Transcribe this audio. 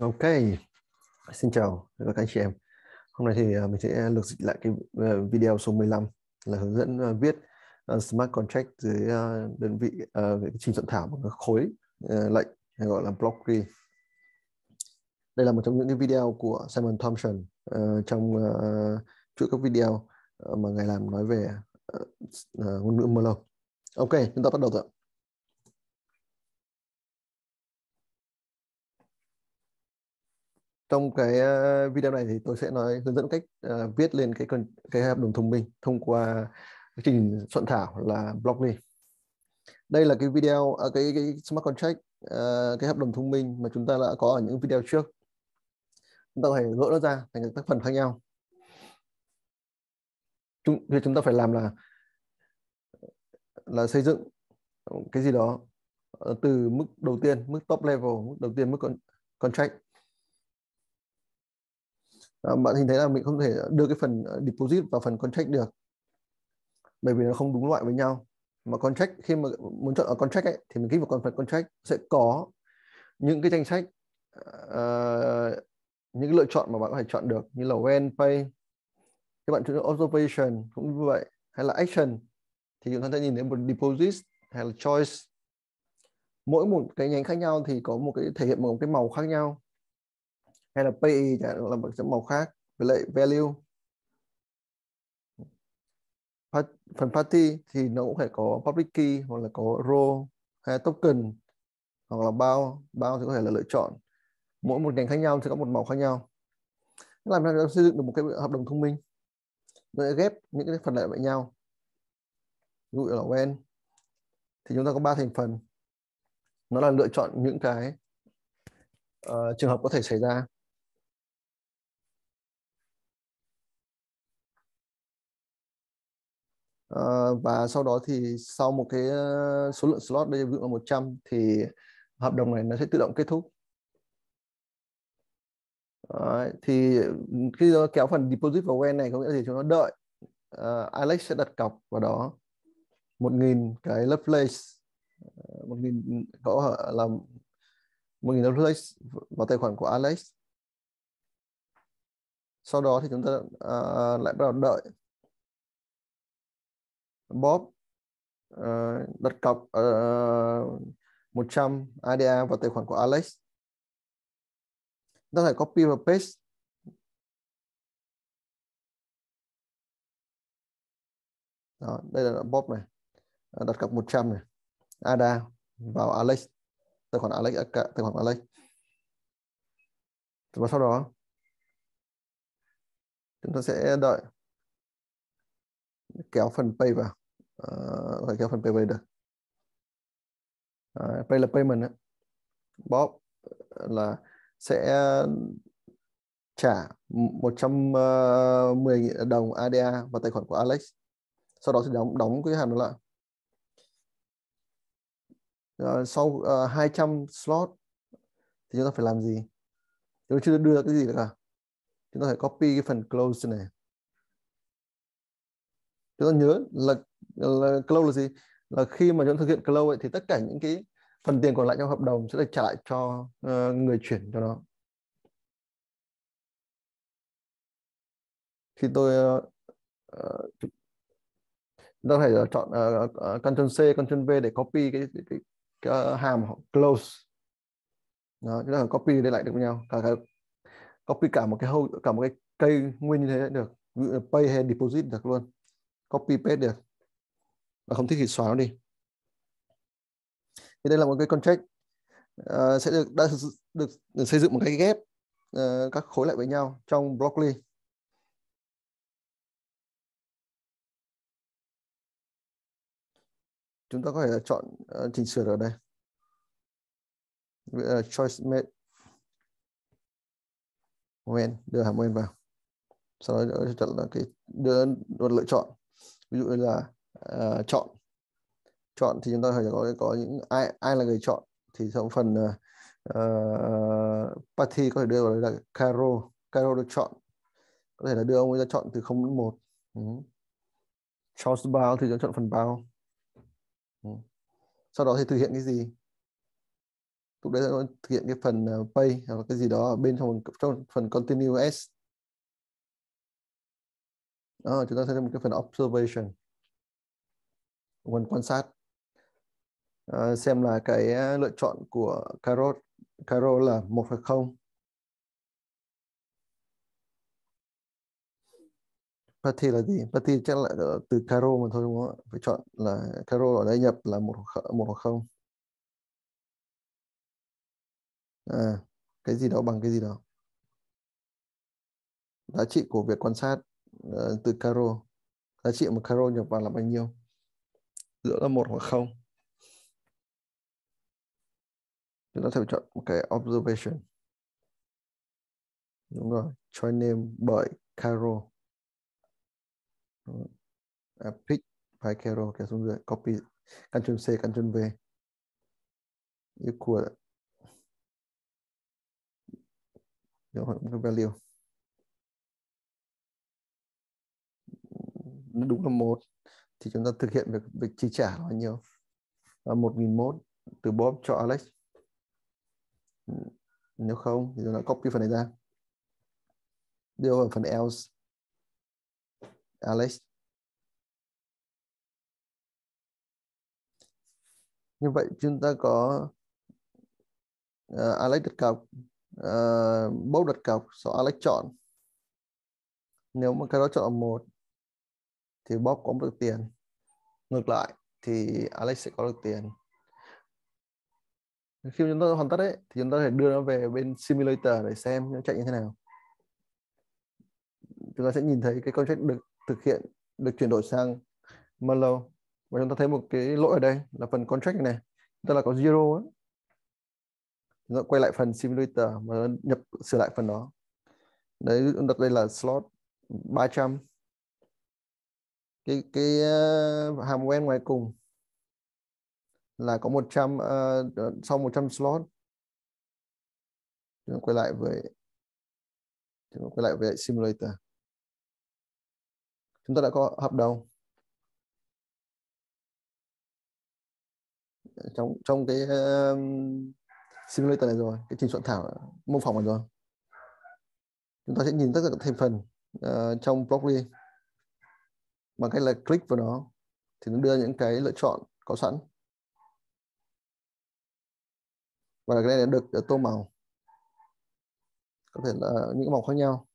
Ok, xin chào các anh chị em. Hôm nay thì mình sẽ lược dịch lại cái video số 15 là hướng dẫn viết smart contract dưới đơn vị cái trình soạn thảo bằng khối lệnh hay gọi là blockly. Đây là một trong những cái video của Simon Thompson trong chuỗi các video mà ngài làm nói về ngôn ngữ Merlot. Ok, chúng ta bắt đầu thôi. Trong cái video này thì tôi sẽ hướng dẫn cách viết lên cái hợp đồng thông minh thông qua quá trình soạn thảo là Blockly. Đây là cái video cái smart contract, cái hợp đồng thông minh mà chúng ta đã có ở những video trước. Chúng ta có thể gỡ nó ra thành các phần khác nhau. Việc chúng ta phải làm là xây dựng cái gì đó từ mức đầu tiên, mức top level, mức đầu tiên, mức contract. Bạn nhìn thấy là mình không thể đưa cái phần deposit vào phần contract được, bởi vì nó không đúng loại với nhau. Mà contract, khi mà muốn chọn ở contract ấy, thì mình kích vào phần contract sẽ có những cái danh sách, những cái lựa chọn mà bạn có thể chọn được, như là when, pay. Các bạn chọn observation cũng như vậy, hay là action thì chúng ta sẽ nhìn thấy một deposit hay là choice. Mỗi một cái nhánh khác nhau thì có một cái thể hiện một cái màu khác nhau, hay là pay là một cái màu khác với lại value. Phần party thì nó cũng phải có public key hoặc là có role hay token hoặc là bao thì có thể là lựa chọn. Mỗi một ngành khác nhau sẽ có một màu khác nhau. Làm sao xây dựng được một cái hợp đồng thông minh, nó sẽ ghép những cái phần lại với nhau. Ví dụ là when thì chúng ta có 3 thành phần, nó là lựa chọn những cái trường hợp có thể xảy ra. Và sau đó thì sau một cái số lượng slot, đây ví dụ là 100, thì hợp đồng này nó sẽ tự động kết thúc. Đấy, thì khi nó kéo phần deposit vào when này có nghĩa là chúng nó đợi Alex sẽ đặt cọc vào đó 1.000 cái Lovelace, 1.000 có là 1.000 Lovelace vào tài khoản của Alex. Sau đó thì chúng ta lại bắt đầu đợi Bob đặt cọc 100 ADA vào tài khoản của Alex. Chúng ta phải copy và paste. Đó, đây là Bob này, đặt cọc 100 này, ADA vào Alex, tài khoản Alex, tài khoản Alex. Và sau đó chúng ta sẽ đợi kéo phần pay vào, phải kéo phần pay về được. Pay là payment ấy. Bob là sẽ trả 110.000 đồng ADA vào tài khoản của Alex. Sau đó thì đóng cái hàm đó lại. Sau 200 slot thì chúng ta phải làm gì? Chúng ta chưa đưa ra cái gì cả. Chúng ta phải copy cái phần close này. Chúng ta nhớ là close là gì? Là khi mà chúng ta thực hiện close ấy, thì tất cả những cái phần tiền còn lại trong hợp đồng sẽ được trả lại cho người chuyển cho nó. Khi tôi chúng ta phải chọn Ctrl C, Ctrl V để copy cái hàm close. Đó, chúng ta phải copy để lại được với nhau. Copy cả một cái cây nguyên như thế được. Ví dụ là pay hay deposit được luôn. Copy paste được. Và không thích thì xóa nó đi. Thì đây là một cái contract sẽ được xây dựng một cái ghép các khối lại với nhau trong Blockly. Chúng ta có thể chọn chỉnh sửa ở đây. Choice made when, đưa hàm when vào. Sau đó chọn là cái đưa lựa chọn. Ví dụ như là chọn thì chúng ta phải có những ai là người chọn, thì trong phần party có thể đưa vào đây là Caro được chọn, có thể là đưa ông ấy ra chọn từ 0 đến 1. Choose bao thì chọn phần bao. Sau đó thì thực hiện cái gì? lúc đấy nó thực hiện cái phần pay hoặc là cái gì đó ở bên trong phần continuous. Đó, chúng ta sẽ thêm một cái phần observation, phần quan sát. Xem là cái lựa chọn của Carol là 1 hoặc 0. Party là gì? Party chắc là từ Carol mà thôi đúng không ạ? Phải chọn là Carol ở đây nhập là 1 hoặc 0. Cái gì đó bằng cái gì đó. Giá trị của việc quan sát từ Carol. Giá trị mà Carol nhập vào là bao nhiêu? Giữa là 1 hoặc 0. Chúng ta sẽ phải chọn một cái observation. Đúng rồi. Join name bởi Carol. Pick by Carol, kéo xuống dưới. Copy. Ctrl C, Ctrl V. Equal. Đúng rồi, một cái value. Đúng là 1. Thì chúng ta thực hiện việc chi trả là bao nhiêu? 1.001 từ Bob cho Alex. Nếu không thì chúng ta copy phần này ra, đưa vào phần else. Alex. Như vậy chúng ta có Alex đặt cọc, Bob đặt cọc, sau Alex chọn. Nếu mà cái đó chọn 1 thì Bob có được tiền. Ngược lại thì Alex sẽ có được tiền. Khi chúng ta hoàn tất ấy thì chúng ta có thể đưa nó về bên simulator để xem nó chạy như thế nào. Chúng ta sẽ nhìn thấy cái contract được thực hiện, được chuyển đổi sang Marlowe. Và chúng ta thấy một cái lỗi ở đây là phần contract này, chúng ta là có zero ấy. Chúng ta quay lại phần simulator và nhập sửa lại phần đó. Đấy, đặt đây là slot 300. Cái hàm quen ngoài cùng là có 100, sau 100 slot. Chúng ta quay lại với simulator. Chúng ta đã có hợp đồng trong cái simulator này rồi, cái trình soạn thảo mô phỏng này rồi. Chúng ta sẽ nhìn tất cả các thành phần trong Blockly bằng cách là click vào nó thì nó đưa những cái lựa chọn có sẵn, và cái này đã được tô màu, có thể là những màu khác nhau.